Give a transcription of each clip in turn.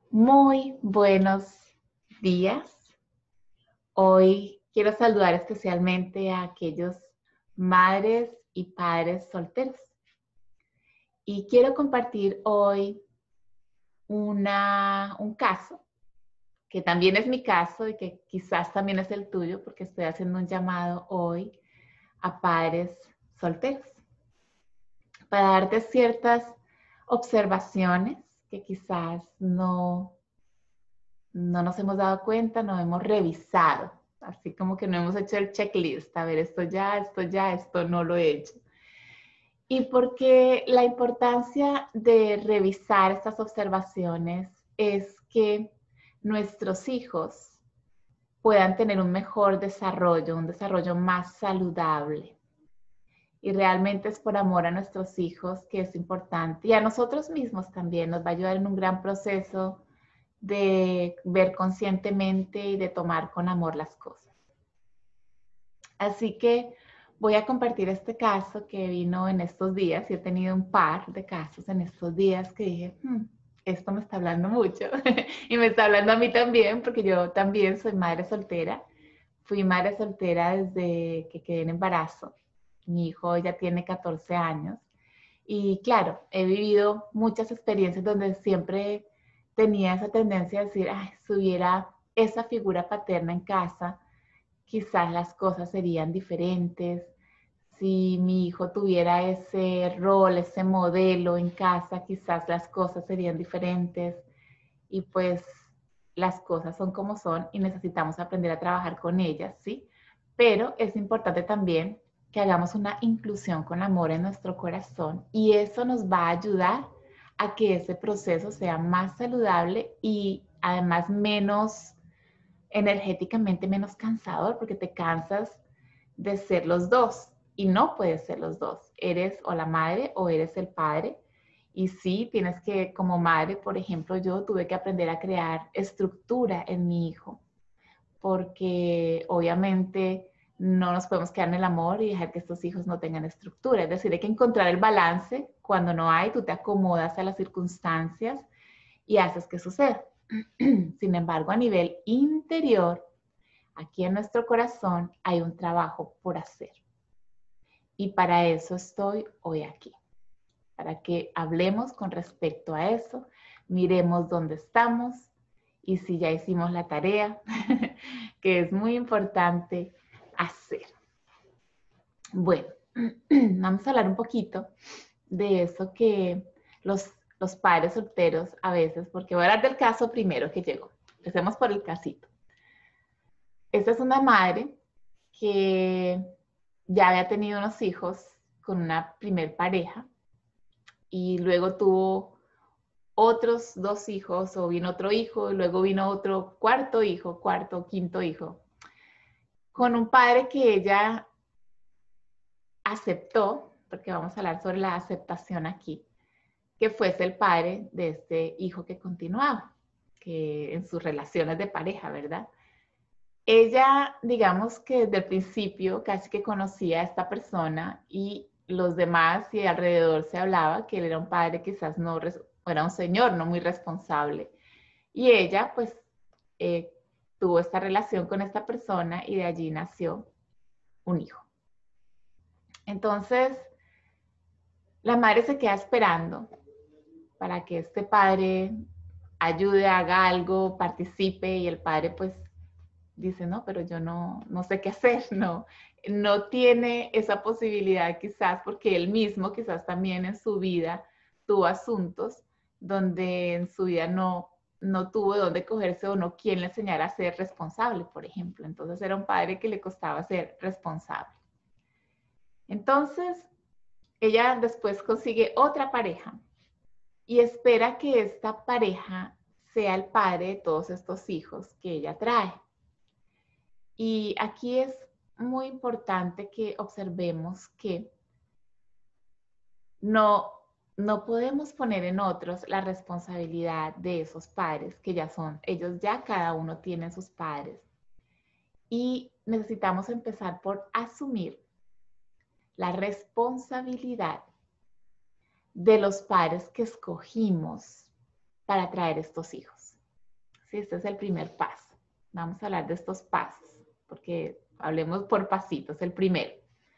Muy buenos días. Hoy quiero saludar especialmente a aquellos madres y padres solteros. Y quiero compartir hoy un caso, que también es mi caso y que quizás también es el tuyo, porque estoy haciendo un llamado hoy a padres solteros para darte ciertas observaciones que quizás no nos hemos dado cuenta, no hemos revisado, así como que no hemos hecho el checklist, a ver, esto no lo he hecho. Y porque la importancia de revisar estas observaciones es que nuestros hijos puedan tener un mejor desarrollo, un desarrollo más saludable. Y realmente es por amor a nuestros hijos que es importante. Y a nosotros mismos también nos va a ayudar en un gran proceso de ver conscientemente y de tomar con amor las cosas. Así que voy a compartir este caso que vino en estos días y he tenido un par de casos en estos días que dije, esto me está hablando mucho y me está hablando a mí también porque yo también soy madre soltera. Fui madre soltera desde que quedé en embarazo. Mi hijo ya tiene 14 años y claro, he vivido muchas experiencias donde siempre tenía esa tendencia a decir, ay, si hubiera esa figura paterna en casa, quizás las cosas serían diferentes. Si mi hijo tuviera ese rol, ese modelo en casa, quizás las cosas serían diferentes. Y pues las cosas son como son y necesitamos aprender a trabajar con ellas, ¿sí? Pero es importante también que hagamos una inclusión con amor en nuestro corazón y eso nos va a ayudar a que ese proceso sea más saludable y además menos energéticamente menos cansador porque te cansas de ser los dos y no puedes ser los dos. Eres o la madre o eres el padre. Y sí, tienes que, como madre, por ejemplo, yo tuve que aprender a crear estructura en mi hijo, porque obviamente no nos podemos quedar en el amor y dejar que estos hijos no tengan estructura. Es decir, hay que encontrar el balance. Cuando no hay, tú te acomodas a las circunstancias y haces que suceda. Sin embargo, a nivel interior, aquí en nuestro corazón hay un trabajo por hacer. Y para eso estoy hoy aquí, para que hablemos con respecto a eso, miremos dónde estamos y si ya hicimos la tarea, que es muy importante hacer. Bueno, vamos a hablar un poquito de eso que los padres solteros a veces, porque voy a hablar del caso primero que llegó. Empecemos por el casito. Esta es una madre que ya había tenido unos hijos con una primer pareja y luego tuvo otros dos hijos o vino otro hijo y luego vino otro cuarto hijo, cuarto, quinto hijo, con un padre que ella aceptó, porque vamos a hablar sobre la aceptación aquí, que fuese el padre de este hijo que continuaba, que en sus relaciones de pareja, ¿verdad? Ella, digamos que desde el principio casi que conocía a esta persona y los demás y alrededor se hablaba que él era un padre quizás no, era un señor no muy responsable. Y ella pues eh, tuvo esta relación con esta persona y de allí nació un hijo. Entonces, la madre se queda esperando para que este padre ayude, haga algo, participe y el padre pues dice, no, pero yo no sé qué hacer, no tiene esa posibilidad quizás porque él mismo quizás también en su vida tuvo asuntos donde en su vida no tuvo de dónde cogerse o no quien le enseñara a ser responsable, por ejemplo. Entonces era un padre que le costaba ser responsable. Entonces, ella después consigue otra pareja y espera que esta pareja sea el padre de todos estos hijos que ella trae. Y aquí es muy importante que observemos que no, no podemos poner en otros la responsabilidad de esos padres que ya son, ellos ya cada uno tiene sus padres. Y necesitamos empezar por asumir la responsabilidad de los padres que escogimos para traer estos hijos. Sí, este es el primer paso. Vamos a hablar de estos pasos, porque hablemos por pasitos. El primero,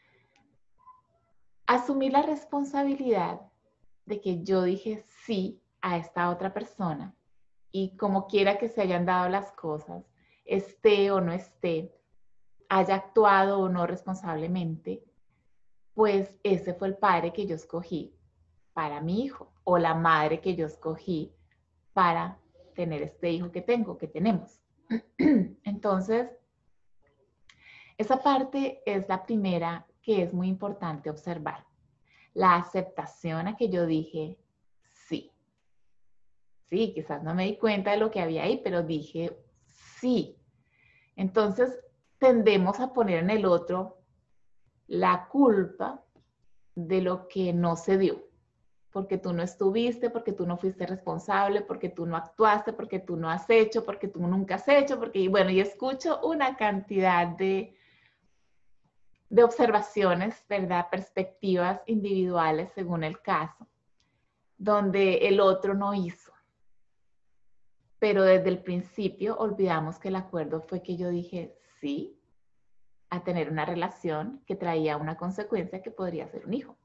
asumir la responsabilidad de que yo dije sí a esta otra persona y como quiera que se hayan dado las cosas, esté o no esté, haya actuado o no responsablemente, pues ese fue el padre que yo escogí para mi hijo o la madre que yo escogí para tener este hijo que tengo, que tenemos. Entonces, esa parte es la primera que es muy importante observar. La aceptación a que yo dije sí. Sí, quizás no me di cuenta de lo que había ahí, pero dije sí. Entonces, tendemos a poner en el otro la culpa de lo que no se dio. Porque tú no estuviste, porque tú no fuiste responsable, porque tú no actuaste, porque tú no has hecho, porque tú nunca has hecho, porque, bueno, y escucho una cantidad de observaciones, ¿verdad? Perspectivas individuales según el caso, donde el otro no hizo. Pero desde el principio olvidamos que el acuerdo fue que yo dije sí a tener una relación que traía una consecuencia que podría ser un hijo.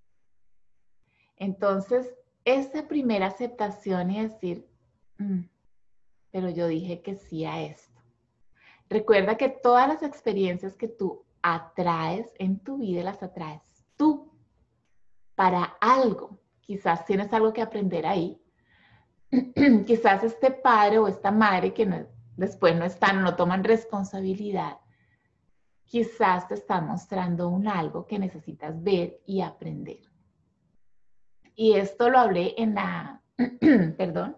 Entonces, esa primera aceptación y decir, pero yo dije que sí a esto. Recuerda que todas las experiencias que tú atraes en tu vida las atraes tú para algo. Quizás tienes algo que aprender ahí. Quizás este padre o esta madre que no, después no están, no toman responsabilidad, quizás te están mostrando un algo que necesitas ver y aprender. Y esto lo hablé en la, perdón,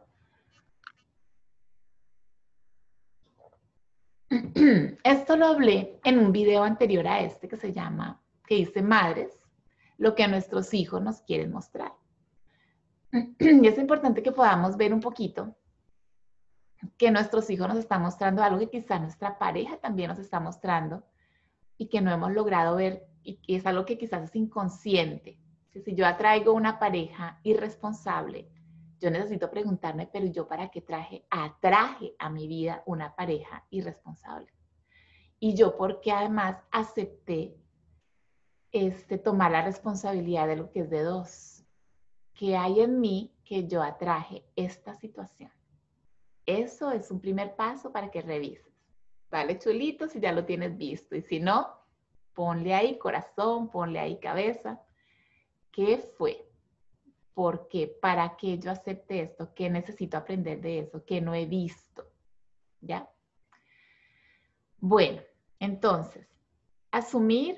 esto lo hablé en un video anterior a este que se llama, que dice Madres, lo que a nuestros hijos nos quieren mostrar. Y es importante que podamos ver un poquito que nuestros hijos nos están mostrando algo que quizá nuestra pareja también nos está mostrando y que no hemos logrado ver y que es algo que quizás es inconsciente. Si yo atraigo una pareja irresponsable, yo necesito preguntarme, pero ¿yo para qué atraje a mi vida una pareja irresponsable? Y yo porque además acepté tomar la responsabilidad de lo que es de dos. ¿Qué hay en mí que yo atraje esta situación? Eso es un primer paso para que revises. Dale chulito si ya lo tienes visto y si no, ponle ahí corazón, ponle ahí cabeza. ¿Qué fue? ¿Por qué? ¿Para qué yo acepté esto? ¿Qué necesito aprender de eso? ¿Qué no he visto? ¿Ya? Bueno, entonces, asumir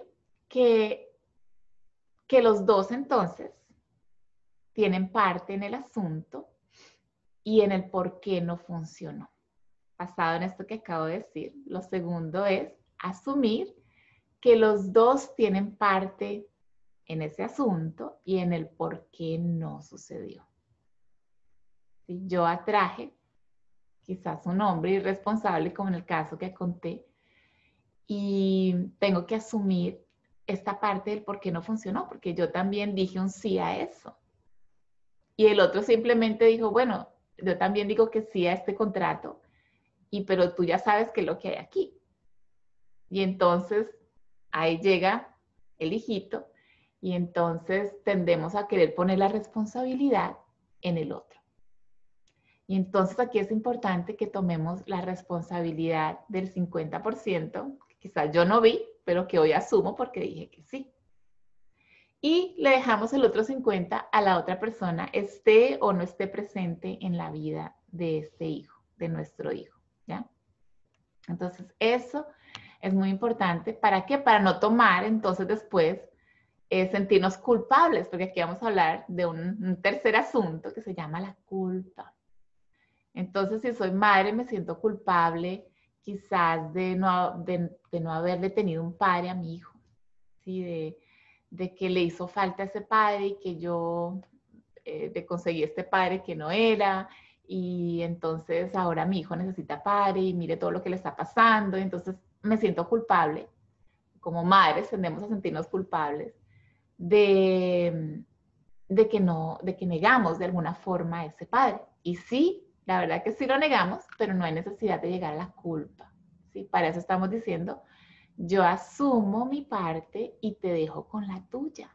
que los dos entonces tienen parte en el asunto y en el por qué no funcionó. Basado en esto que acabo de decir, lo segundo es asumir que los dos tienen parte en ese asunto y en el por qué no sucedió. ¿Sí? Yo atraje quizás un hombre irresponsable, como en el caso que conté, y tengo que asumir esta parte del por qué no funcionó, porque yo también dije un sí a eso. Y el otro simplemente dijo, bueno, yo también digo que sí a este contrato, pero tú ya sabes qué es lo que hay aquí. Y entonces ahí llega el hijito y entonces tendemos a querer poner la responsabilidad en el otro. Y entonces aquí es importante que tomemos la responsabilidad del 50%, que quizás yo no vi, pero que hoy asumo porque dije que sí. Y le dejamos el otro 50% a la otra persona, esté o no esté presente en la vida de este hijo, de nuestro hijo, ¿ya? Entonces eso es muy importante. ¿Para qué? Para no tomar entonces después sentirnos culpables, porque aquí vamos a hablar de un tercer asunto que se llama la culpa. Entonces, si soy madre, me siento culpable quizás de no haberle tenido un padre a mi hijo, ¿sí? De que le hizo falta ese padre y que yo de conseguir este padre que no era, y entonces ahora mi hijo necesita padre y mire todo lo que le está pasando, y entonces me siento culpable. Como madres tendemos a sentirnos culpables de que negamos de alguna forma a ese padre. Y sí, La verdad que sí lo negamos, pero no hay necesidad de llegar a la culpa. ¿Sí? Para eso estamos diciendo, yo asumo mi parte y te dejo con la tuya.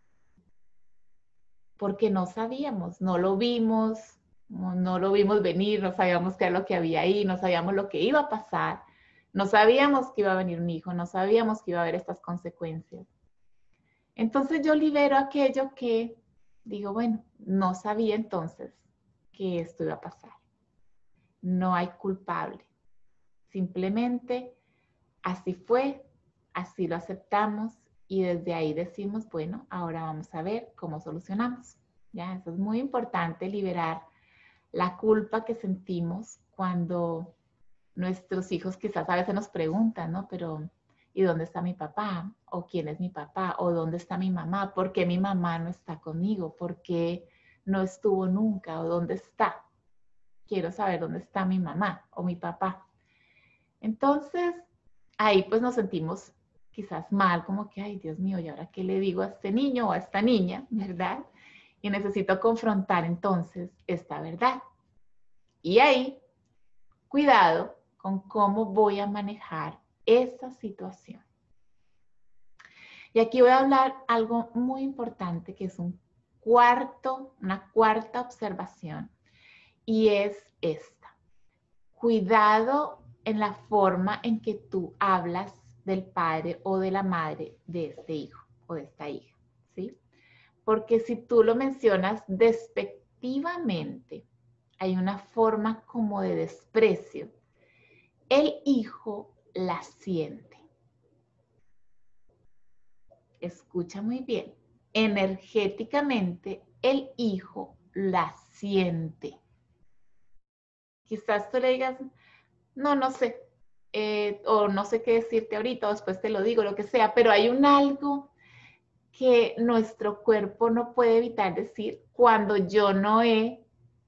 Porque no sabíamos, no lo vimos, no lo vimos venir, no sabíamos qué era lo que había ahí, no sabíamos lo que iba a pasar, no sabíamos que iba a venir un hijo, no sabíamos que iba a haber estas consecuencias. Entonces yo libero aquello que digo, bueno, no sabía entonces que esto iba a pasar. No hay culpable. Simplemente así fue, así lo aceptamos y desde ahí decimos, bueno, ahora vamos a ver cómo solucionamos. ¿Ya? Eso es muy importante, liberar la culpa que sentimos cuando nuestros hijos quizás a veces nos preguntan, ¿no? Pero, ¿y dónde está mi papá? ¿O quién es mi papá? ¿O dónde está mi mamá? ¿Por qué mi mamá no está conmigo? ¿Por qué no estuvo nunca? ¿O dónde está? Quiero saber dónde está mi mamá o mi papá. Entonces, ahí pues nos sentimos quizás mal, como que, ay, Dios mío, ¿y ahora qué le digo a este niño o a esta niña, verdad? Y necesito confrontar entonces esta verdad. Y ahí, cuidado con cómo voy a manejar esa situación. Y aquí voy a hablar algo muy importante que es una cuarta observación, y es esta. Cuidado en la forma en que tú hablas del padre o de la madre de este hijo o de esta hija, ¿sí? Porque si tú lo mencionas despectivamente, hay una forma como de desprecio. El hijo la siente. Escucha muy bien. Energéticamente, el hijo la siente. Quizás tú le digas, no, no sé, o no sé qué decirte ahorita, o después te lo digo, lo que sea, pero hay un algo que nuestro cuerpo no puede evitar decir cuando yo no he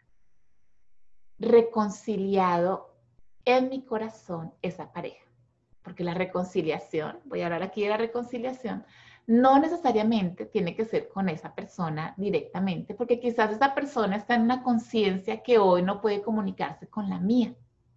reconciliado en mi corazón esa pareja. Porque la reconciliación, voy a hablar aquí de la reconciliación, no necesariamente tiene que ser con esa persona directamente, porque quizás esa persona está en una conciencia que hoy no puede comunicarse con la mía.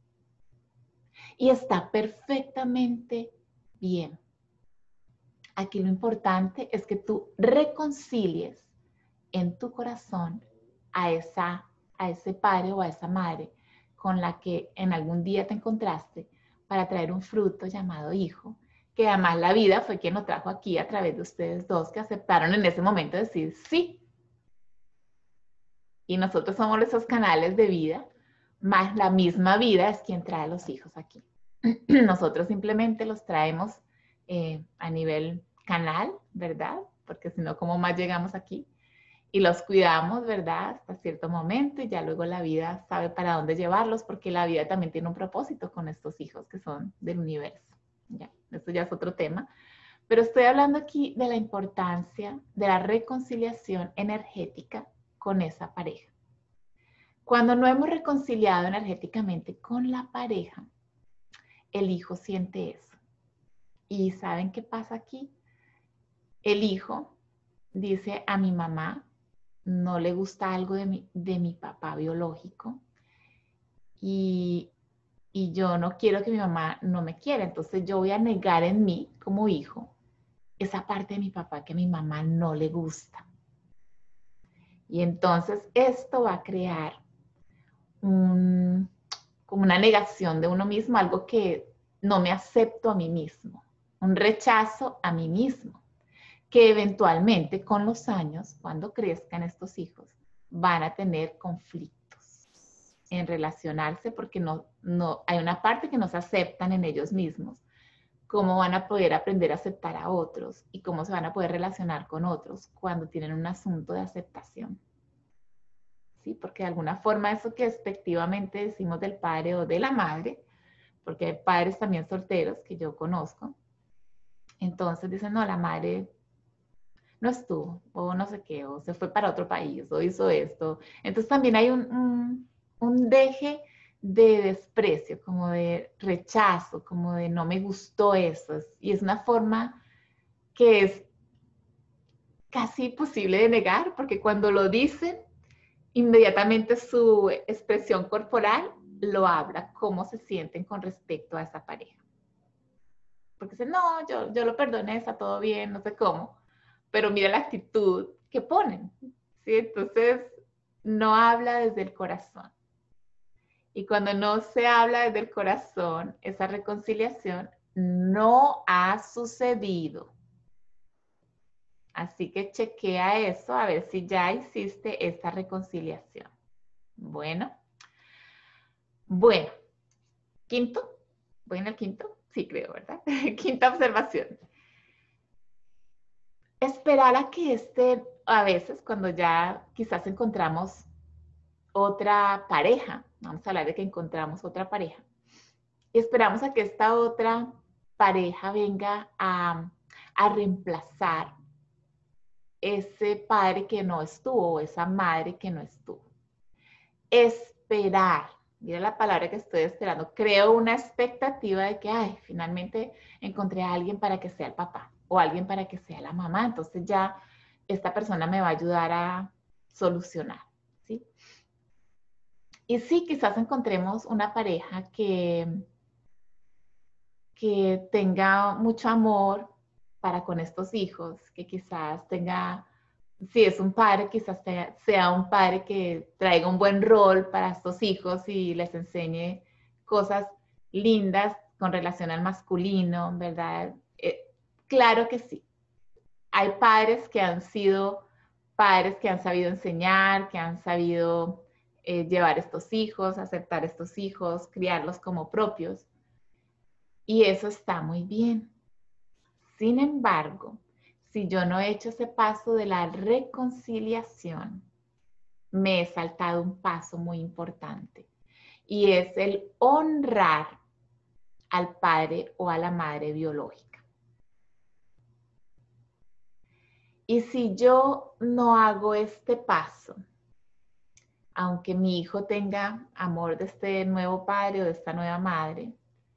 Y está perfectamente bien. Aquí lo importante es que tú reconcilies en tu corazón a ese padre o a esa madre con la que en algún día te encontraste para traer un fruto llamado hijo, que además la vida fue quien lo trajo aquí a través de ustedes dos que aceptaron en ese momento decir sí. Y nosotros somos esos canales de vida, más la misma vida es quien trae a los hijos aquí. Nosotros simplemente los traemos a nivel canal, ¿verdad? Porque si no, ¿cómo más llegamos aquí? Y los cuidamos, ¿verdad? Hasta cierto momento y ya luego la vida sabe para dónde llevarlos porque la vida también tiene un propósito con estos hijos que son del universo. Ya, esto ya es otro tema. Pero estoy hablando aquí de la importancia de la reconciliación energética con esa pareja. Cuando no hemos reconciliado energéticamente con la pareja, el hijo siente eso. ¿Y saben qué pasa aquí? El hijo dice a mi mamá, no le gusta algo de mi papá biológico y, y yo no quiero que mi mamá no me quiera, entonces yo voy a negar en mí como hijo esa parte de mi papá que a mi mamá no le gusta. Y entonces esto va a crear como una negación de uno mismo, algo que no me acepto a mí mismo, un rechazo a mí mismo, que eventualmente con los años, cuando crezcan estos hijos, van a tener conflictos en relacionarse porque no hay una parte que no se aceptan en ellos mismos. ¿Cómo van a poder aprender a aceptar a otros y cómo se van a poder relacionar con otros cuando tienen un asunto de aceptación? ¿Sí? Porque de alguna forma eso que despectivamente decimos del padre o de la madre, porque hay padres también solteros que yo conozco, entonces dicen, no, la madre no estuvo, o no sé qué, o se fue para otro país, o hizo esto. Entonces también hay un deje de desprecio, como de rechazo, como de no me gustó eso. Y es una forma que es casi imposible de negar, porque cuando lo dicen, inmediatamente su expresión corporal lo habla, cómo se sienten con respecto a esa pareja. Porque dicen, no, yo lo perdoné, está todo bien, no sé cómo, pero mira la actitud que ponen, ¿sí? Entonces, no habla desde el corazón. Y cuando no se habla desde el corazón, esa reconciliación no ha sucedido. Así que chequea eso a ver si ya hiciste esta reconciliación. Bueno, bueno, quinto, ¿voy en el quinto? Sí, creo, ¿verdad? Quinta observación. Esperar a que a veces cuando ya quizás encontramos otra pareja, vamos a hablar de que encontramos otra pareja, y esperamos a que esta otra pareja venga a reemplazar ese padre que no estuvo o esa madre que no estuvo. Esperar, mira la palabra que estoy esperando, creo una expectativa de que, ay, finalmente encontré a alguien para que sea el papá o alguien para que sea la mamá, entonces ya esta persona me va a ayudar a solucionar, ¿sí? Y sí, quizás encontremos una pareja que tenga mucho amor para con estos hijos, que quizás tenga, si es un padre, quizás sea un padre que traiga un buen rol para estos hijos y les enseñe cosas lindas con relación al masculino, ¿verdad? Claro que sí. Hay padres que han sido padres que han sabido enseñar, que han sabido llevar estos hijos, aceptar estos hijos, criarlos como propios. Y eso está muy bien. Sin embargo, si yo no he hecho ese paso de la reconciliación, me he saltado un paso muy importante y es el honrar al padre o a la madre biológica. Y si yo no hago este paso, aunque mi hijo tenga amor de este nuevo padre o de esta nueva madre,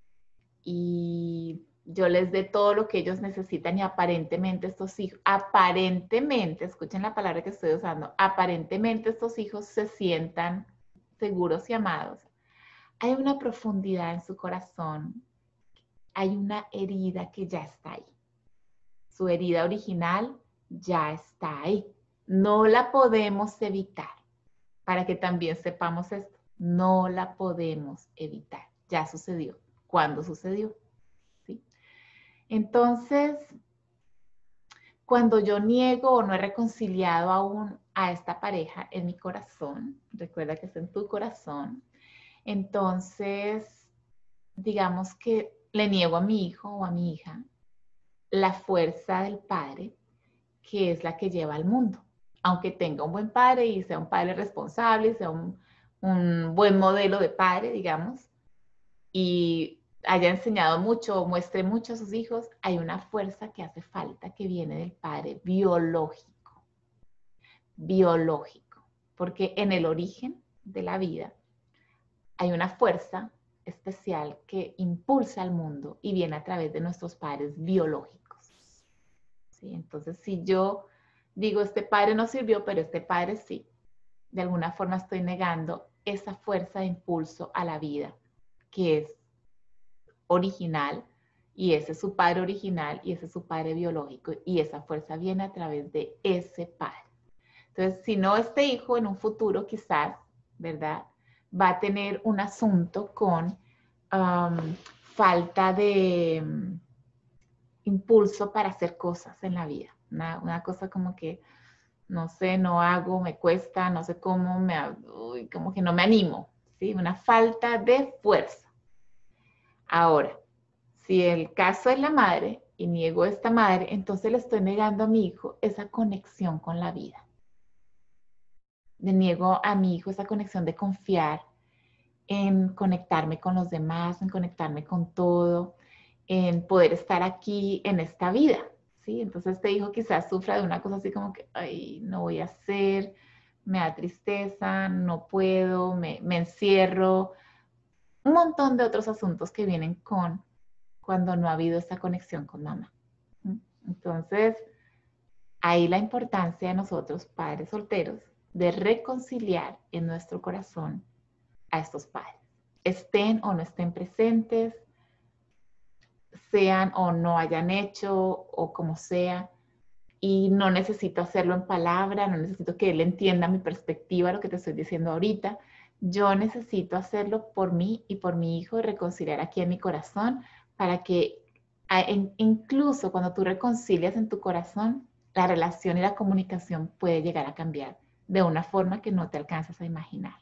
y yo les dé todo lo que ellos necesitan y aparentemente estos hijos, aparentemente, escuchen la palabra que estoy usando, aparentemente estos hijos se sientan seguros y amados. Hay una profundidad en su corazón, hay una herida que ya está ahí. Su herida original ya está ahí. No la podemos evitar. Para que también sepamos esto, no la podemos evitar. Ya sucedió. ¿Cuándo sucedió? ¿Sí? Entonces, cuando yo niego o no he reconciliado aún a esta pareja en mi corazón, recuerda que es en tu corazón, entonces, digamos que le niego a mi hijo o a mi hija la fuerza del padre, que es la que lleva al mundo. Aunque tenga un buen padre y sea un padre responsable, sea un buen modelo de padre, digamos, y haya enseñado mucho o muestre mucho a sus hijos, hay una fuerza que hace falta que viene del padre biológico, biológico, porque en el origen de la vida hay una fuerza especial que impulsa al mundo y viene a través de nuestros padres biológicos. ¿Sí? Entonces, si yo digo, este padre no sirvió, pero este padre sí, de alguna forma estoy negando esa fuerza de impulso a la vida que es original, y ese es su padre original y ese es su padre biológico, y esa fuerza viene a través de ese padre. Entonces, si no, este hijo en un futuro quizás, ¿verdad? Va a tener un asunto con falta de impulso para hacer cosas en la vida. Una cosa como que, no sé, no hago, me cuesta, no sé cómo, como que no me animo, ¿sí? Una falta de fuerza. Ahora, si el caso es la madre y niego a esta madre, entonces le estoy negando a mi hijo esa conexión con la vida. Le niego a mi hijo esa conexión de confiar en conectarme con los demás, en conectarme con todo, en poder estar aquí en esta vida, ¿sí? Entonces este hijo quizás sufra de una cosa así como que, ay, no voy a hacer, me da tristeza, no puedo, me encierro, un montón de otros asuntos que vienen con cuando no ha habido esa conexión con mamá. Entonces, ahí la importancia de nosotros, padres solteros, de reconciliar en nuestro corazón a estos padres. Estén o no estén presentes, sean o no hayan hecho o como sea. Y no necesito hacerlo en palabra, no necesito que él entienda mi perspectiva, lo que te estoy diciendo ahorita. Yo necesito hacerlo por mí y por mi hijo y reconciliar aquí en mi corazón para que incluso cuando tú reconcilias en tu corazón, la relación y la comunicación puede llegar a cambiar de una forma que no te alcanzas a imaginar.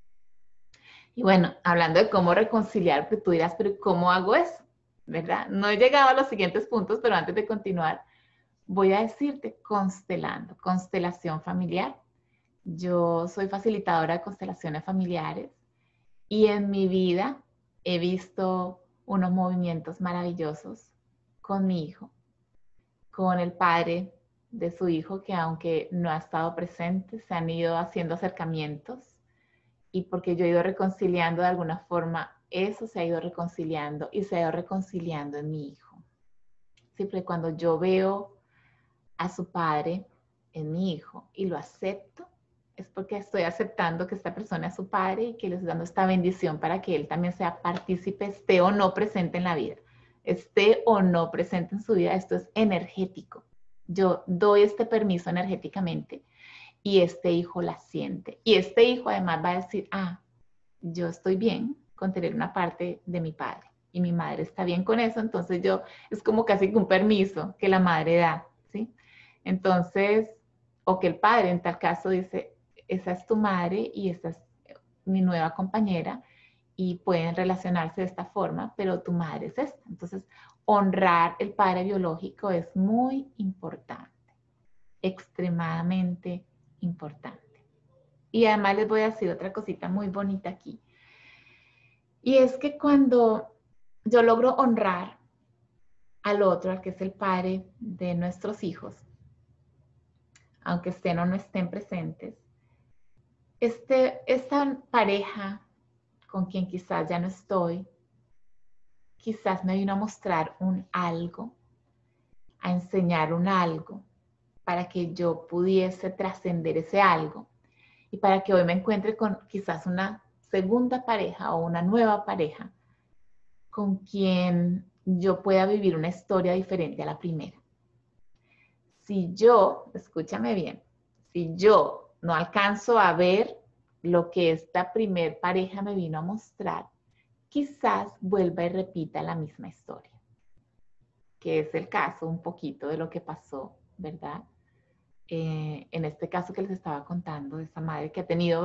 Y bueno, hablando de cómo reconciliar, pues tú dirás, pero ¿cómo hago eso? ¿Verdad? No he llegado a los siguientes puntos, pero antes de continuar, voy a decirte constelando, constelación familiar. Yo soy facilitadora de constelaciones familiares y en mi vida he visto unos movimientos maravillosos con mi hijo, con el padre de su hijo, que aunque no ha estado presente, se han ido haciendo acercamientos y porque yo he ido reconciliando de alguna forma, eso se ha ido reconciliando y se ha ido reconciliando en mi hijo. Siempre cuando yo veo a su padre en mi hijo y lo acepto, es porque estoy aceptando que esta persona es su padre y que le estoy dando esta bendición para que él también sea partícipe, esté o no presente en la vida, esté o no presente en su vida. Esto es energético. Yo doy este permiso energéticamente y este hijo la siente. Y este hijo además va a decir, ah, yo estoy bien con tener una parte de mi padre y mi madre está bien con eso, entonces yo, es como casi que un permiso que la madre da, ¿sí? Entonces, o que el padre en tal caso dice, esa es tu madre y esta es mi nueva compañera y pueden relacionarse de esta forma, pero tu madre es esta. Entonces, honrar el padre biológico es muy importante, extremadamente importante. Y además les voy a decir otra cosita muy bonita aquí. Y es que cuando yo logro honrar al otro, al que es el padre de nuestros hijos, aunque estén o no estén presentes, esta pareja con quien quizás ya no estoy, quizás me vino a mostrar un algo, a enseñar un algo, para que yo pudiese trascender ese algo y para que hoy me encuentre con quizás una segunda pareja o una nueva pareja con quien yo pueda vivir una historia diferente a la primera. Si yo, escúchame bien, si yo no alcanzo a ver lo que esta primer pareja me vino a mostrar, quizás vuelva y repita la misma historia, que es el caso un poquito de lo que pasó, ¿verdad? En este caso que les estaba contando, de esa madre que ha tenido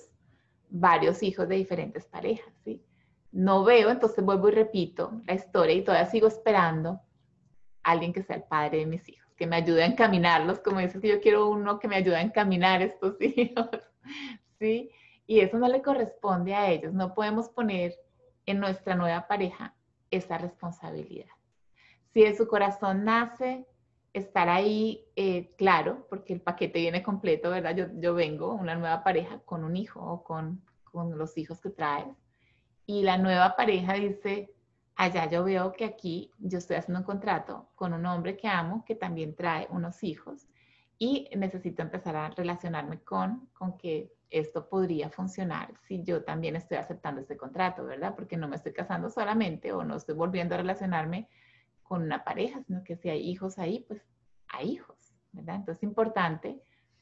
varios hijos de diferentes parejas, ¿sí? No veo, entonces vuelvo y repito la historia y todavía sigo esperando a alguien que sea el padre de mis hijos, que me ayude a encaminarlos, como dices que yo quiero uno que me ayude a encaminar estos hijos, ¿sí? Y eso no le corresponde a ellos, no podemos poner en nuestra nueva pareja esa responsabilidad. Si de su corazón nace estar ahí, claro, porque el paquete viene completo, ¿verdad? Yo vengo, una nueva pareja con un hijo o con los hijos que traes, y la nueva pareja dice, allá yo veo que aquí yo estoy haciendo un contrato con un hombre que amo, que también trae unos hijos, y necesito empezar a relacionarme con que esto podría funcionar si yo también estoy aceptando este contrato, ¿verdad? Porque no me estoy casando solamente o no estoy volviendo a relacionarme con una pareja, sino que si hay hijos ahí, pues hay hijos, ¿verdad? Entonces es importante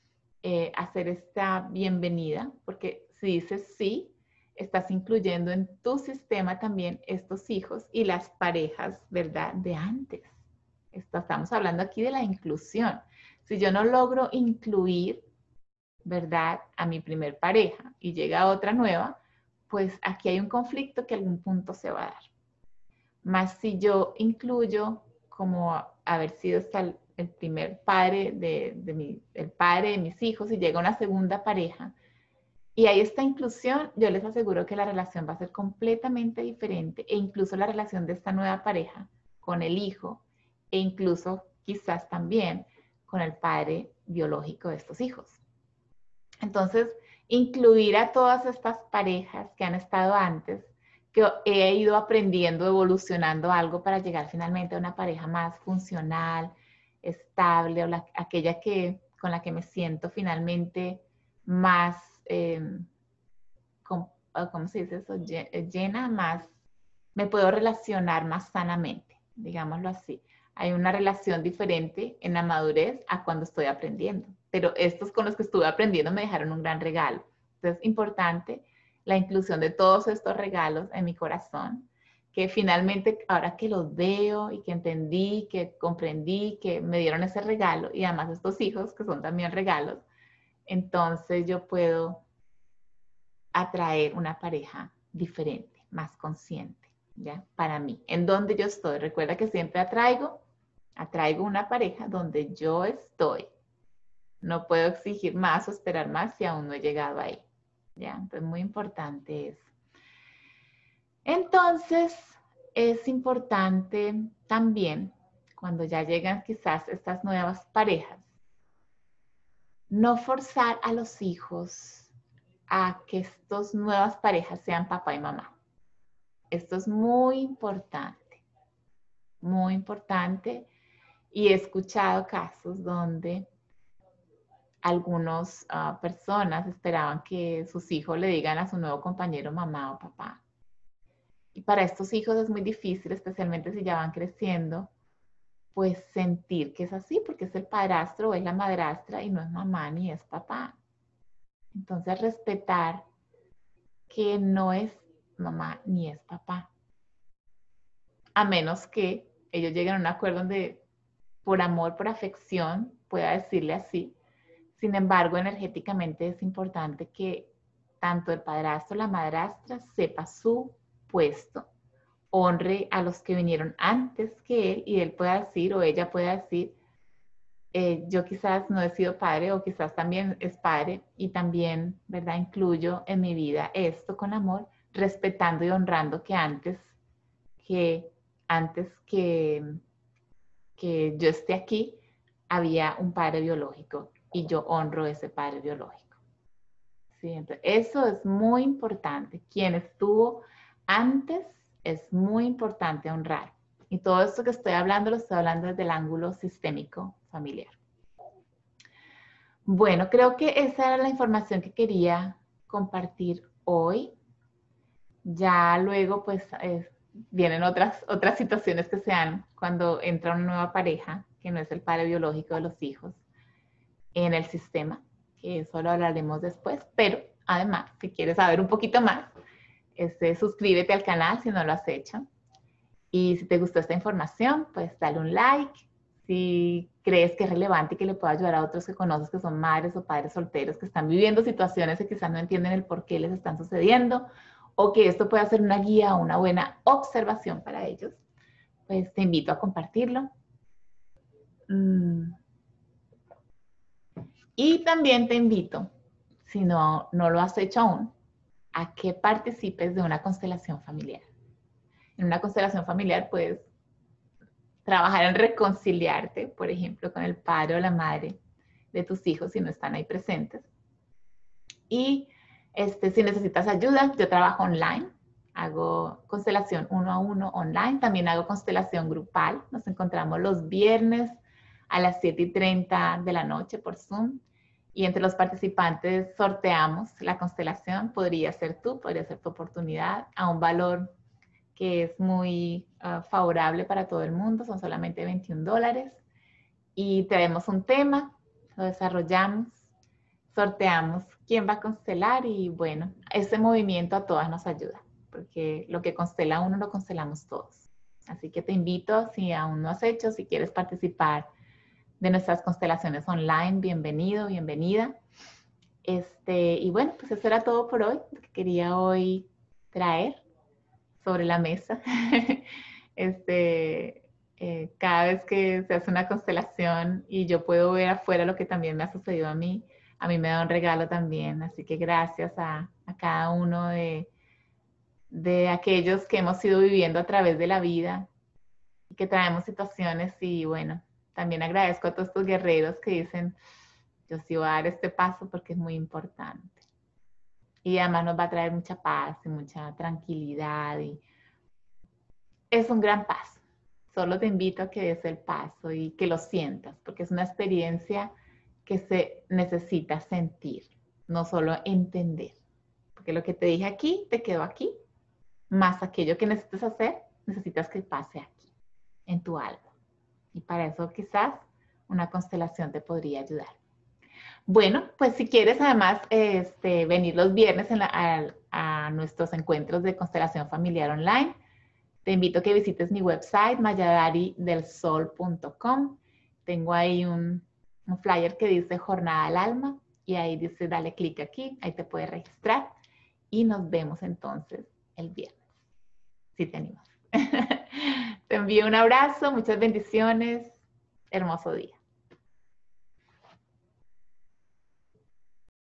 hacer esta bienvenida, porque si dices sí, estás incluyendo en tu sistema también estos hijos y las parejas, ¿verdad? De antes. Estamos hablando aquí de la inclusión. Si yo no logro incluir, ¿verdad? A mi primer pareja y llega otra nueva, pues aquí hay un conflicto que a algún punto se va a dar. Más si yo incluyo como haber sido hasta el primer padre el padre de mis hijos y llega una segunda pareja y hay esta inclusión, yo les aseguro que la relación va a ser completamente diferente e incluso la relación de esta nueva pareja con el hijo e incluso quizás también con el padre biológico de estos hijos. Entonces, incluir a todas estas parejas que han estado antes, que he ido aprendiendo, evolucionando algo para llegar finalmente a una pareja más funcional, estable, o aquella con la que me siento finalmente más, ¿cómo se dice eso? Llena, más, me puedo relacionar más sanamente, digámoslo así. Hay una relación diferente en la madurez a cuando estoy aprendiendo, pero estos con los que estuve aprendiendo me dejaron un gran regalo. Entonces, importante la inclusión de todos estos regalos en mi corazón, que finalmente, ahora que los veo y que entendí, que comprendí, que me dieron ese regalo, y además estos hijos, que son también regalos, entonces yo puedo atraer una pareja diferente, más consciente, ¿ya? Para mí, en donde yo estoy. Recuerda que siempre atraigo una pareja donde yo estoy. No puedo exigir más o esperar más si aún no he llegado ahí, ¿ya? Entonces, muy importante eso. Entonces, es importante también, cuando ya llegan quizás estas nuevas parejas, no forzar a los hijos a que estas nuevas parejas sean papá y mamá. Esto es muy importante, muy importante. Y he escuchado casos donde algunas personas esperaban que sus hijos le digan a su nuevo compañero mamá o papá. Y para estos hijos es muy difícil, especialmente si ya van creciendo, pues sentir que es así, porque es el padrastro o es la madrastra y no es mamá ni es papá. Entonces, respetar que no es mamá ni es papá, a menos que ellos lleguen a un acuerdo donde por amor, por afección, pueda decirle así. Sin embargo, energéticamente es importante que tanto el padrastro o la madrastra sepa su puesto, honre a los que vinieron antes que él y él pueda decir o ella pueda decir, yo quizás no he sido padre o quizás también es padre y también, ¿verdad? Incluyo en mi vida esto con amor, respetando y honrando que, antes que yo esté aquí, había un padre biológico y yo honro ese padre biológico. ¿Sí? Entonces, eso es muy importante. Quien estuvo antes es muy importante honrar. Y todo esto que estoy hablando lo estoy hablando desde el ángulo sistémico familiar. Bueno, creo que esa era la información que quería compartir hoy. Ya luego, pues, vienen otras situaciones que se dan cuando entra una nueva pareja, que no es el padre biológico de los hijos, en el sistema, que eso lo hablaremos después, pero además, si quieres saber un poquito más, suscríbete al canal si no lo has hecho. Y si te gustó esta información, pues dale un like. Si crees que es relevante y que le pueda ayudar a otros que conoces que son madres o padres solteros que están viviendo situaciones que quizás no entienden el por qué les están sucediendo, o que esto pueda ser una guía o una buena observación para ellos, pues te invito a compartirlo. Y también te invito, si no lo has hecho aún, a que participes de una constelación familiar. En una constelación familiar puedes trabajar en reconciliarte, por ejemplo, con el padre o la madre de tus hijos si no están ahí presentes. Y si necesitas ayuda, yo trabajo online, hago constelación 1-a-1 online, también hago constelación grupal. Nos encontramos los viernes a las 7:30 de la noche por Zoom. Y entre los participantes sorteamos la constelación. Podría ser tú, podría ser tu oportunidad, a un valor que es muy favorable para todo el mundo. Son solamente $21. Y tenemos un tema, lo desarrollamos, sorteamos quién va a constelar y bueno, ese movimiento a todas nos ayuda, porque lo que constela uno lo constelamos todos. Así que te invito, si aún no has hecho, si quieres participar de nuestras constelaciones online, bienvenido, bienvenida. Y bueno, pues eso era todo por hoy, lo que quería hoy traer sobre la mesa. Cada vez que se hace una constelación y yo puedo ver afuera lo que también me ha sucedido a mí me da un regalo también. Así que gracias a cada uno de aquellos que hemos ido viviendo a través de la vida y que traemos situaciones y bueno, también agradezco a todos estos guerreros que dicen, yo sí voy a dar este paso porque es muy importante. Y además nos va a traer mucha paz y mucha tranquilidad y es un gran paso. Solo te invito a que des el paso y que lo sientas, porque es una experiencia que se necesita sentir. no solo entender. Porque lo que te dije aquí, te quedó aquí, más aquello que necesitas hacer, necesitas que pase aquí, en tu alma. Y para eso quizás una constelación te podría ayudar. Bueno, pues si quieres además venir los viernes a nuestros encuentros de constelación familiar online, te invito a que visites mi website, mayadaridelsol.com. Tengo ahí un flyer que dice Jornada al Alma y ahí dice dale clic aquí, ahí te puedes registrar y nos vemos entonces el viernes, si te animas. Te envío un abrazo, muchas bendiciones, hermoso día.